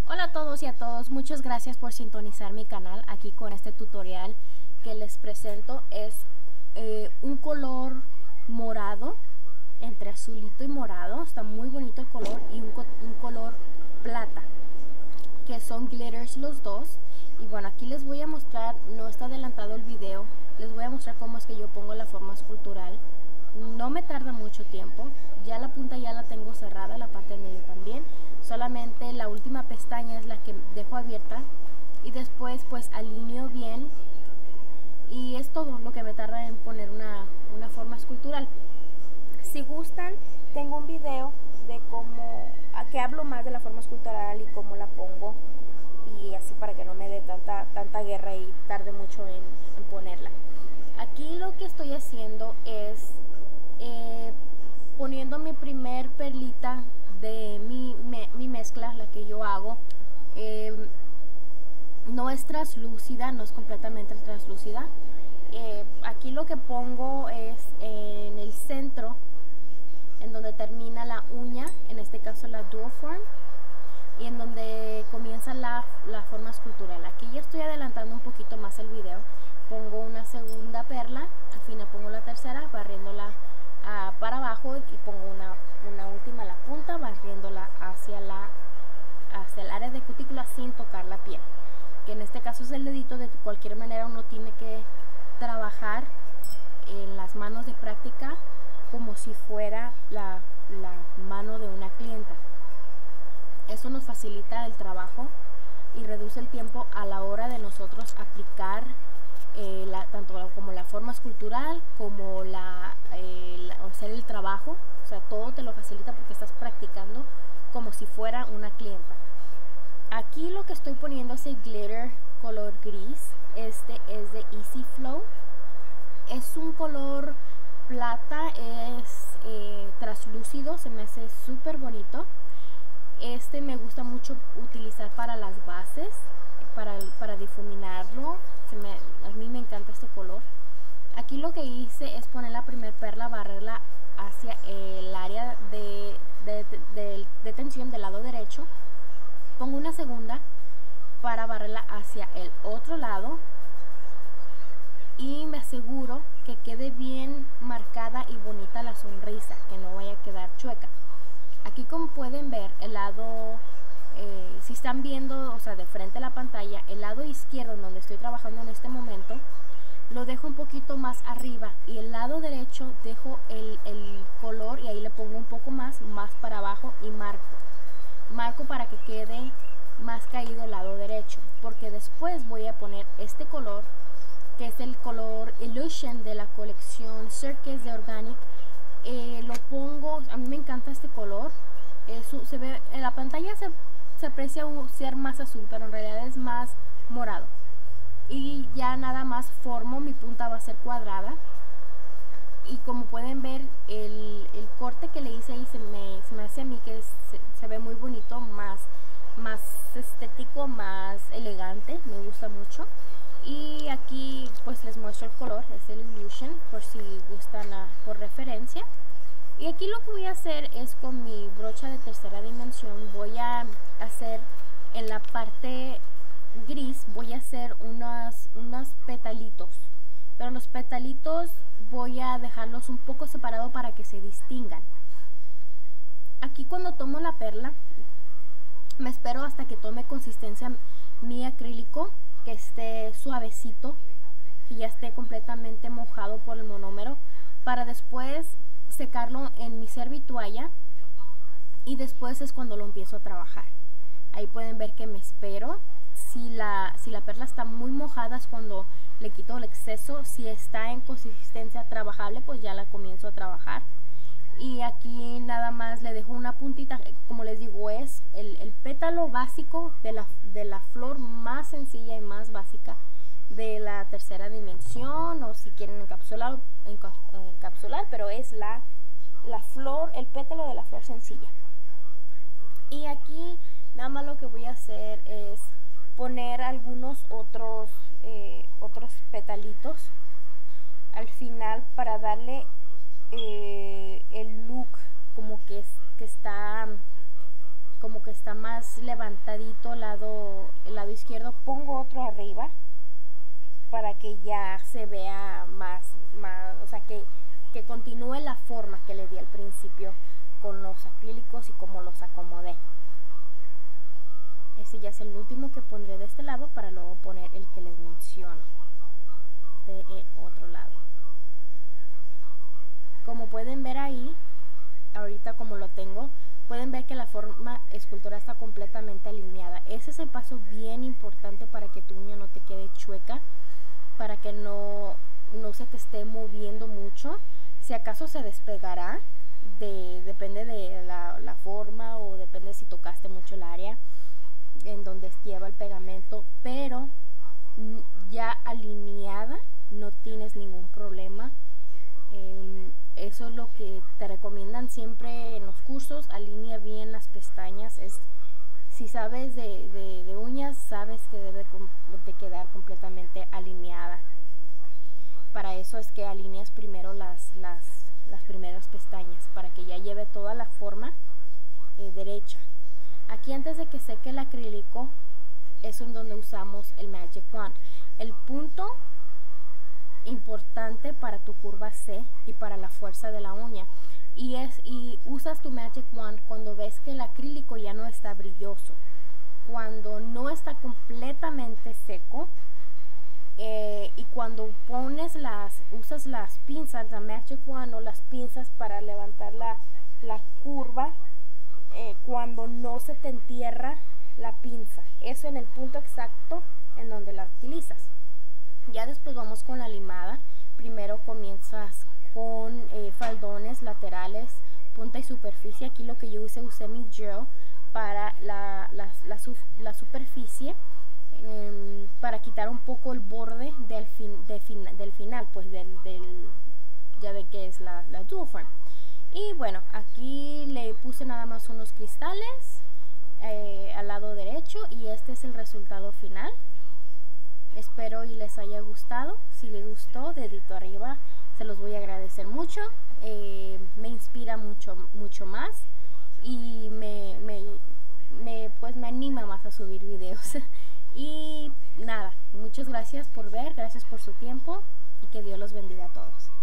Hola a todos y a todas, muchas gracias por sintonizar mi canal. Aquí con este tutorial que les presento es un color morado, entre azulito y morado. Está muy bonito el color, y un color plata, que son glitters los dos. Y bueno, aquí les voy a mostrar, no está adelantado el video, les voy a mostrar cómo es que yo pongo la forma escultural. No me tarda mucho tiempo, ya la punta ya la tengo cerrada, la parte del medio también. Solamente la última pestaña es la que dejo abierta y después pues alineo bien, y es todo lo que me tarda en poner una forma escultural. Si gustan, tengo un video de cómo, que hablo más de la forma escultural y cómo la pongo, y así para que no me dé tanta guerra y tarde mucho en ponerla. Aquí lo que estoy haciendo es poniendo mi primer perlita de mi mezcla, la que yo hago. No es translúcida, no es completamente translúcida. Aquí lo que pongo es en el centro, en donde termina la uña, en este caso la dual form, y en donde comienza la forma escultural. Aquí ya estoy adelantando un poquito más el video. Pongo una segunda perla, al final pongo la tercera, barriéndola para abajo, y pongo una última a la punta, barriéndola hacia el área de cutícula sin tocar la piel, que en este caso es el dedito. De cualquier manera uno tiene que trabajar en las manos de práctica como si fuera la mano de una clienta. Eso nos facilita el trabajo y reduce el tiempo a la hora de nosotros aplicar tanto como la forma escultural como hacer el trabajo. O sea, todo te lo facilita porque estás practicando como si fuera una clienta. Aquí lo que estoy poniendo es el glitter color gris. Este es de Easy Flow. Es un color plata, es translúcido, se me hace súper bonito. Este me gusta mucho utilizar para las bases, para difuminarlo. A mí me encanta este color. Aquí lo que hice es poner la primer perla, barrerla hacia el área de tensión del lado derecho. Pongo una segunda para barrerla hacia el otro lado, y me aseguro que quede bien marcada y bonita la sonrisa, que no vaya a quedar chueca. Aquí, como pueden ver, el lado, si están viendo, o sea, de frente a la pantalla, el lado izquierdo en donde estoy trabajando en este momento, lo dejo un poquito más arriba, y el lado derecho dejo el color, y ahí le pongo un poco más para abajo, y marco para que quede más caído el lado derecho, porque después voy a poner este color, que es el color Illusion de la colección Circus de Organic. Lo pongo, a mí me encanta este color. Se ve en la pantalla, se aprecia ser más azul, pero en realidad es más morado. Y ya nada más formo, mi punta va a ser cuadrada, y como pueden ver, el corte que le hice ahí se me hace a mí que se ve muy bonito, más estético, más elegante, me gusta mucho. Y aquí pues les muestro el color, es el Illusion, por si gustan por referencia. Y aquí lo que voy a hacer es, con mi brocha de tercera dimensión, voy a hacer en la parte gris, voy a hacer unos petalitos, pero los petalitos voy a dejarlos un poco separados para que se distingan. Aquí, cuando tomo la perla, me espero hasta que tome consistencia mi acrílico, que esté suavecito, que ya esté completamente mojado por el monómero, para después secarlo en mi servitoalla, y después es cuando lo empiezo a trabajar. Ahí pueden ver que me espero. Si la perla está muy mojada es cuando le quito el exceso. Si está en consistencia trabajable, pues ya la comienzo a trabajar. Y aquí nada más le dejo una puntita, como les digo, es el pétalo básico de la flor más sencilla y más básica de la tercera dimensión, o si quieren encapsular, pero es la flor, el pétalo de la flor sencilla. Y aquí nada más lo que voy a hacer es poner algunos otros petalitos al final, para darle el look como que está como que está más levantadito el lado izquierdo, pongo otro arriba para que ya se vea más, o sea, que continúe la forma que le di al principio con los acrílicos y como los acomodé. Ese ya es el último que pondré de este lado para luego poner el que les menciono de otro lado. Como pueden ver ahí, ahorita como lo tengo, pueden ver que la forma escultura está completamente alineada. Ese es el paso bien importante para que tu uña no te quede chueca, para que no se te esté moviendo mucho. Si acaso se despegará, depende de la forma o depende si tocaste mucho el área en donde lleva el pegamento, pero ya alineada no tienes ningún problema. Eso es lo que te recomiendan siempre en los cursos, alinea bien las pestañas. Si sabes de uñas, sabes que debe de quedar completamente alineada. Para eso es que alineas primero las primeras pestañas, para que ya lleve toda la forma derecha. Aquí, antes de que seque el acrílico, es en donde usamos el Magic Wand. El punto importante para tu curva C y para la fuerza de la uña, y usas tu Magic Wand cuando ves que el acrílico ya no está brilloso, cuando no está completamente seco, y cuando usas las pinzas, la Magic Wand o las pinzas para levantar la curva, cuando no se te entierra la pinza, eso en el punto exacto en donde la utilizas. Ya después vamos con la limada. Primero comienzas con faldones laterales, punta y superficie. Aquí lo que yo usé mi gel para la superficie, para quitar un poco el borde del final, pues ya ve que es la dual form. Y bueno, aquí le puse nada más unos cristales al lado derecho, y este es el resultado final. Espero y les haya gustado. Si les gustó, dedito arriba, se los voy a agradecer mucho. Me inspira mucho más, y pues me anima más a subir videos. Y nada, muchas gracias por ver, gracias por su tiempo, y que Dios los bendiga a todos.